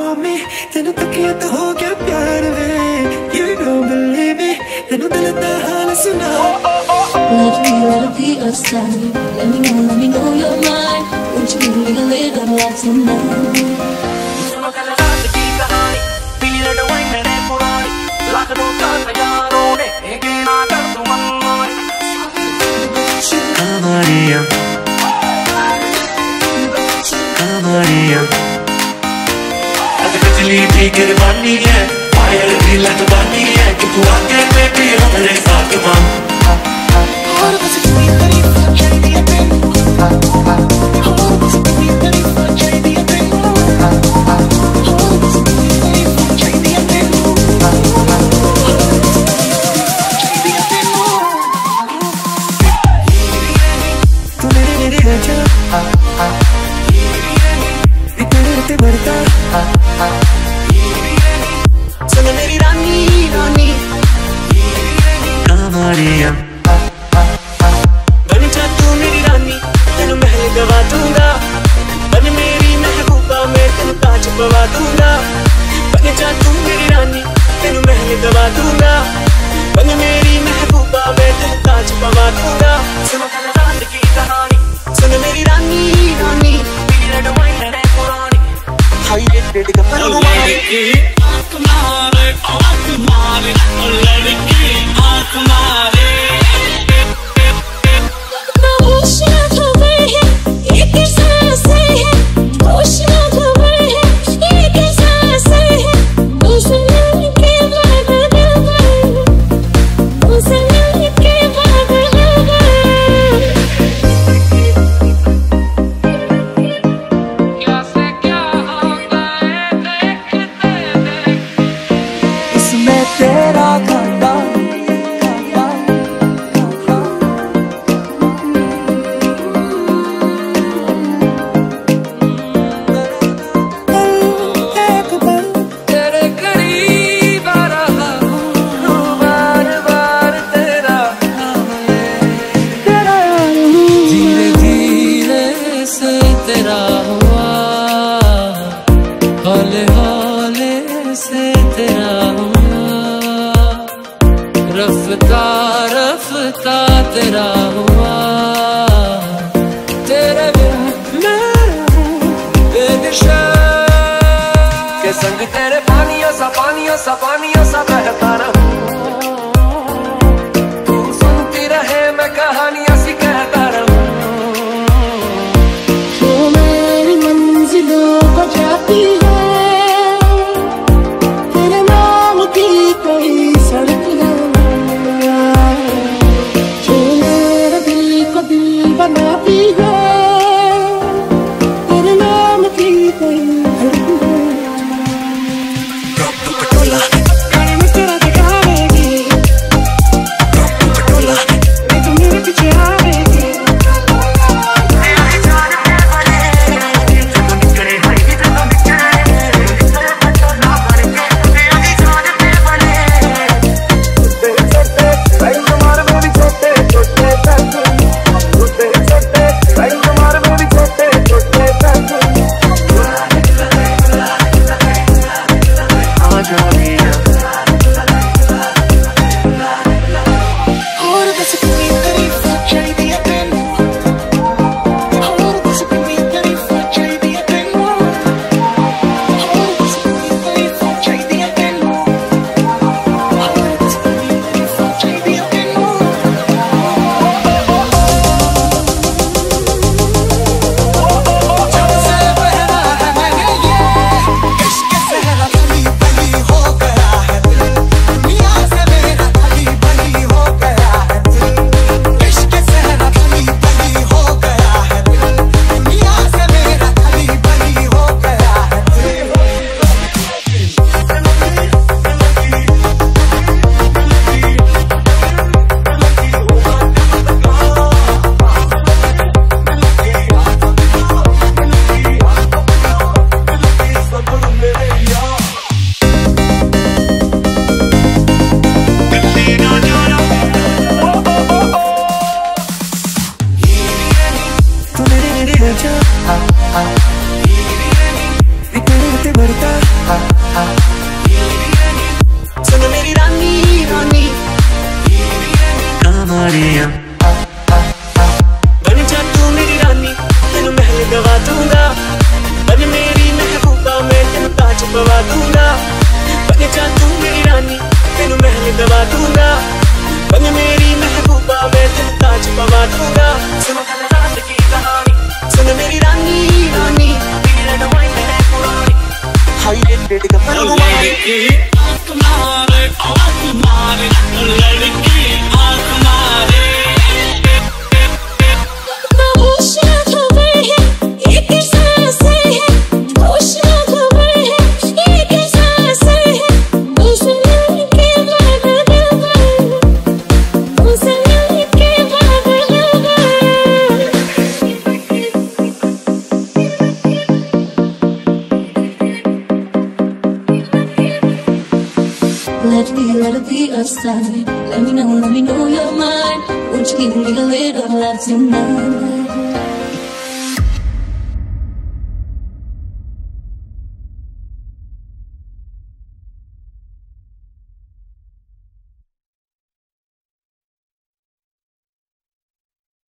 on me, तेनू तकिया तो हो गया प्यार वे. You don't believe me, तेनू दिल दा हाल सुना. Let it be a sign. Let me know you're mine. Won't you give me a little love tonight? सुनो कल रात की कहानी, पीरियड वाइन मेरे पुरानी, लाख दो का तैयारों ने एक ना कर दूं मनमानी. Camaria, Camaria. आज बिजली भी गिरवानी है, फायर भी लगवानी है, कि तू आके बेबी हमारे साथ मां. और बस इतनी तारीफ चाहिए है तेनू, और बस इतनी तारीफ चाहिए है तेनू, और बस इतनी तारीफ चाहिए है तेनू, और बस इतनी तारीफ चाहिए है तेनू. तू मेरे राजा, इतने बढ़ता. सुन मेरी रानी रानी, Camaria. बन जा तू मेरी रानी, तेनू महल गवा दूंगा. बन मेरी महबूबा, मैं तेनू ताज पवा दूंगा. बन जा तू मेरी रानी, तेनू महल गवा दूंगा. बन मेरी महबूबा, मैं तेनू ताज पवा दूंगा. सुनो कल रात की कहानी, सुन मेरी रानी रानी, पीरियड वाइन मेरे पुरानी. हाय रेड का लड़की आँख मारे, आँख मारे, लड़की आँख मारे. रफ्ता रफ्ता तेरा हुआ, तेरे बिन मैं बेदिशा के संग तेरे पानियों सा बहता रहूं. तू सुनती रहे मैं कहानियां सी कहता रहूं. जो मेरी मंजिलों को जाती है, तेरे नाम की कोई सड़क है, जो मेरे दिल को दिल बनाती है, तेरे नाम की कोई सड़क है. Let it be a sign. Let me know you're mine. Won't you give me a little love tonight?